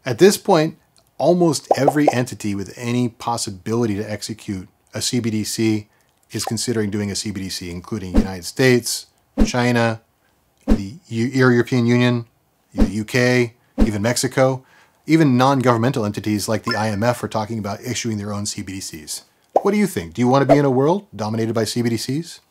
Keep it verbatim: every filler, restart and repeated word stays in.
At this point, almost every entity with any possibility to execute a C B D C is considering doing a C B D C, including the United States, China, the European Union, the U K, even Mexico. Even non-governmental entities like the I M F are talking about issuing their own C B D Cs. What do you think? Do you want to be in a world dominated by C B D Cs?